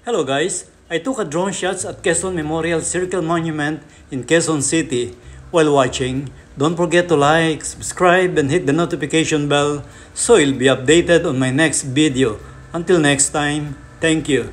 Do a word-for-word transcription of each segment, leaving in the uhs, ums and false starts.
Hello guys, I took a drone shots at Quezon Memorial Circle Monument in Quezon City. While watching, don't forget to like, subscribe, and hit the notification bell so you'll be updated on my next video. Until next time, thank you.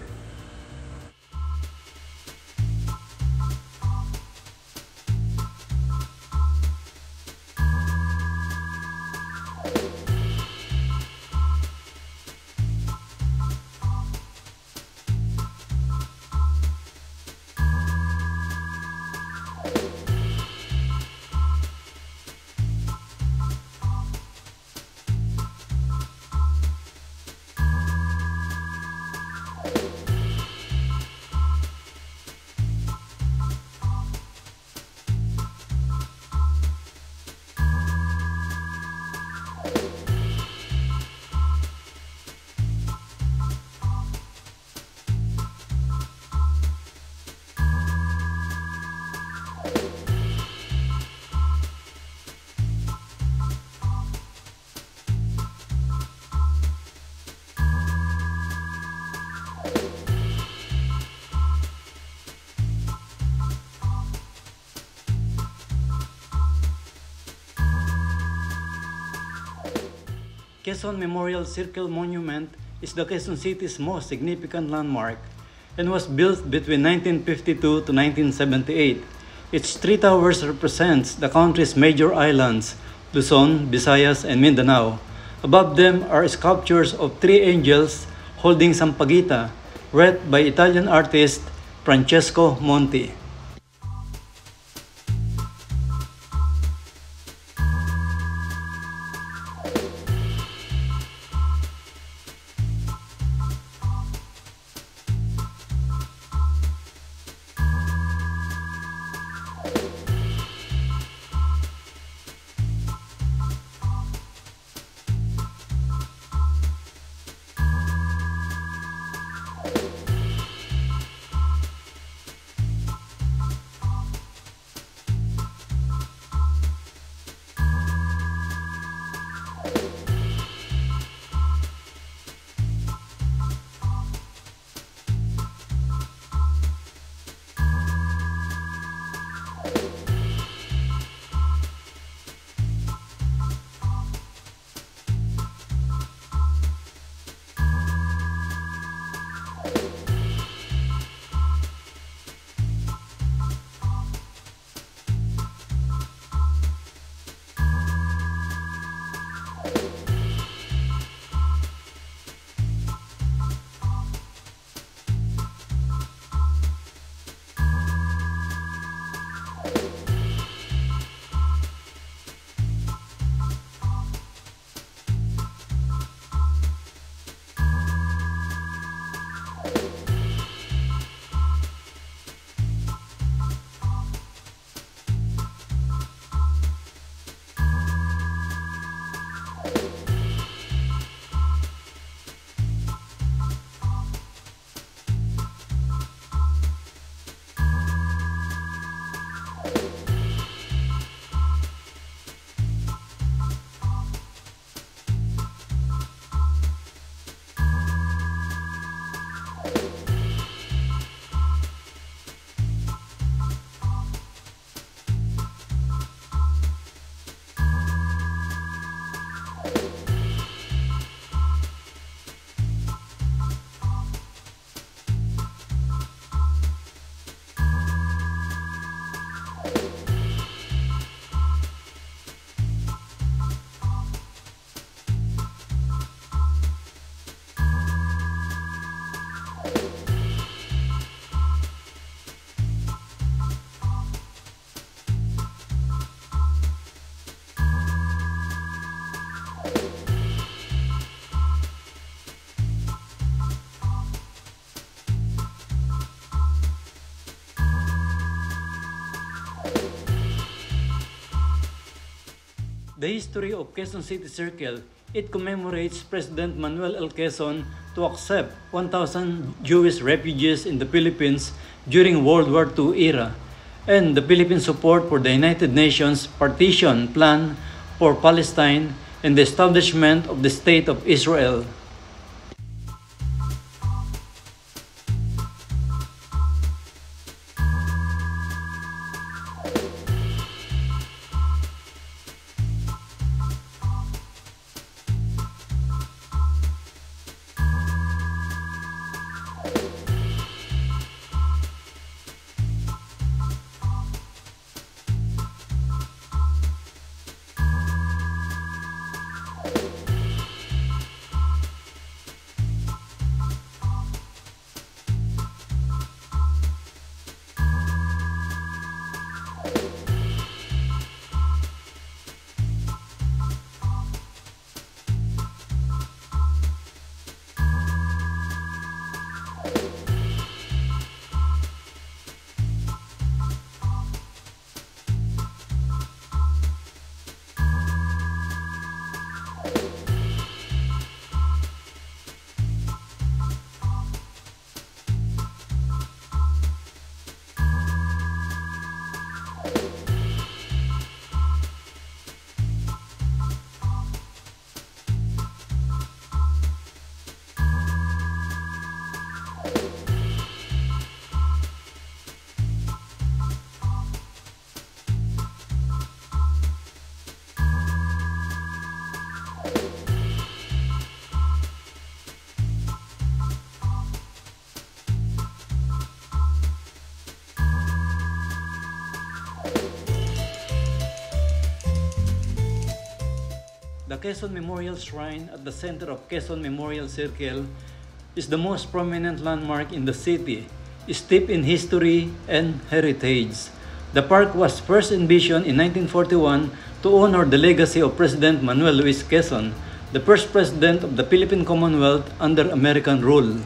Quezon Memorial Circle Monument is the Quezon City's most significant landmark and was built between nineteen fifty-two to nineteen seventy-eight. Its three towers represents the country's major islands, Luzon, Visayas, and Mindanao. Above them are sculptures of three angels holding Sampaguita, wreath by Italian artist Francesco Monti. The history of Quezon City Circle, it commemorates President Manuel L. Quezon to accept one thousand Jewish refugees in the Philippines during World War Two era, and the Philippine support for the United Nations partition plan for Palestine and the establishment of the State of Israel. Quezon Memorial Shrine at the center of Quezon Memorial Circle is the most prominent landmark in the city, steeped in history and heritage. The park was first envisioned in nineteen forty-one to honor the legacy of President Manuel Luis Quezon, the first president of the Philippine Commonwealth under American rule.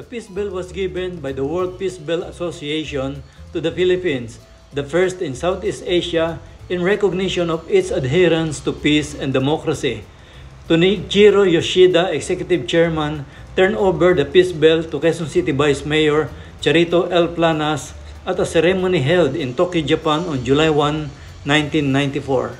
Peace Bell was given by the World Peace Bell Association to the Philippines, the first in Southeast Asia, in recognition of its adherence to peace and democracy. Tonichiro Yoshida, Executive Chairman, turned over the Peace Bell to Quezon City Vice Mayor Charito L. Planas at a ceremony held in Tokyo, Japan on July first, nineteen ninety-four.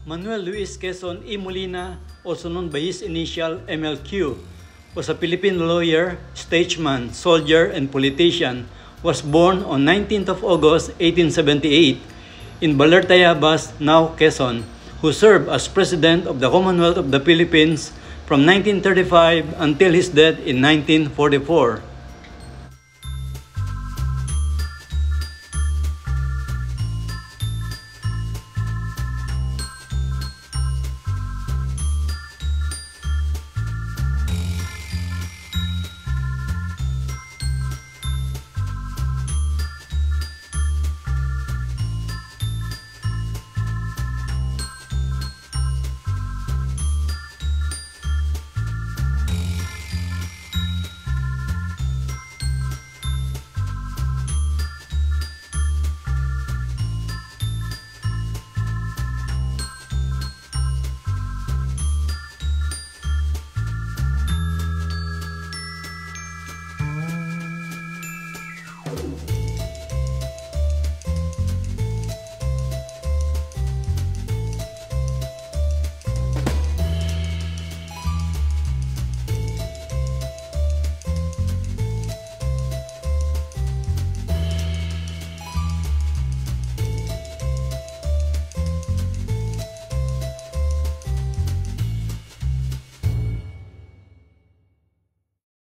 Manuel Luis Quezon E. Molina, also known by his initial M L Q, was a Philippine lawyer, statesman, soldier, and politician. Was born on nineteenth of August eighteen seventy-eight in Balertayabas, now Quezon, who served as President of the Commonwealth of the Philippines from nineteen thirty-five until his death in nineteen forty-four.